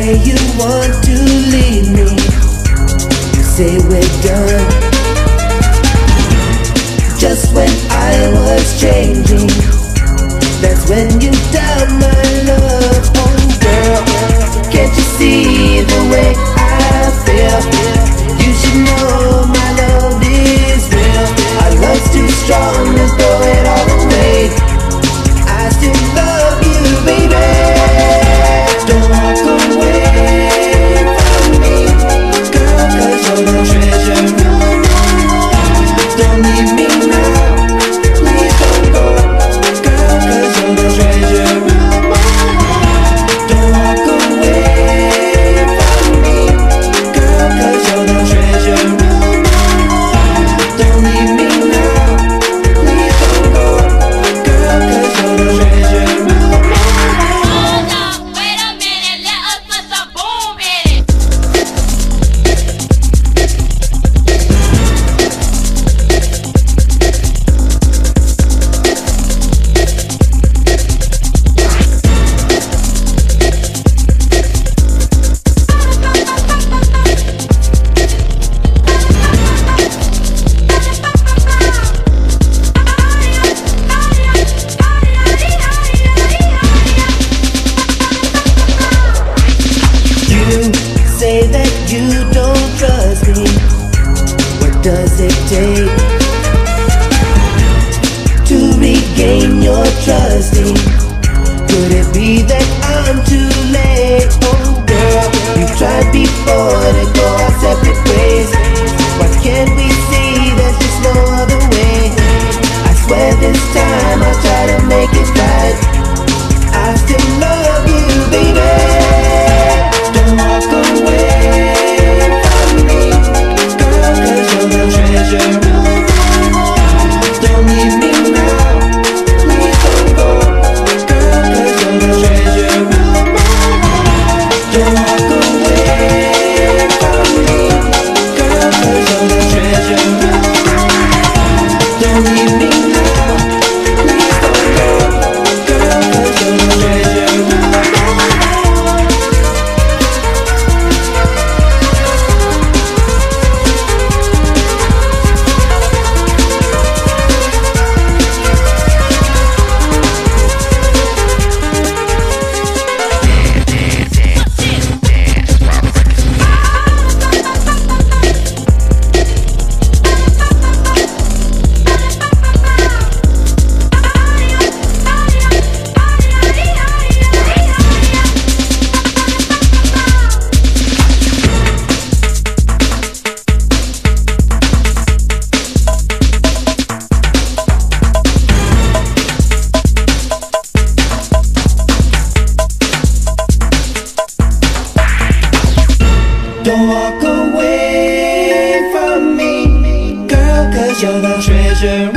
say you want to leave me, you say we're done. Just when I was changing, that's when you doubt my love. Oh girl, can't you see the way I feel? You should know my love is real. Our love's too strong to throw it all away. I still love you, baby. Don't walk away from me, girl, 'cause you're the treasure. Don't leave me now, please don't go, girl, 'cause you're the treasure. Don't walk away from me, girl, 'cause you're the treasure. Don't leave me now, please don't go, girl, 'cause you're the treasure. Hold up, wait a minute, let us put some boom in it. You say that you don't trust me. What does it take to regain your trusting? Could it be that I'm too late? Oh girl, we've tried before to go our separate ways. Why can't we see there's just no other way? I swear this time I'll try to make it right. I still love you, baby. Don't walk away from me, girl, 'cause you're the treasure. Don't leave me now, please don't go, girl, 'cause you're the treasure. Don't walk away from me, girl, 'cause you're the treasure. Don't leave me now, please don't go, girl, 'cause you're the treasure. Don't walk away from me, girl, 'cause you're the treasure.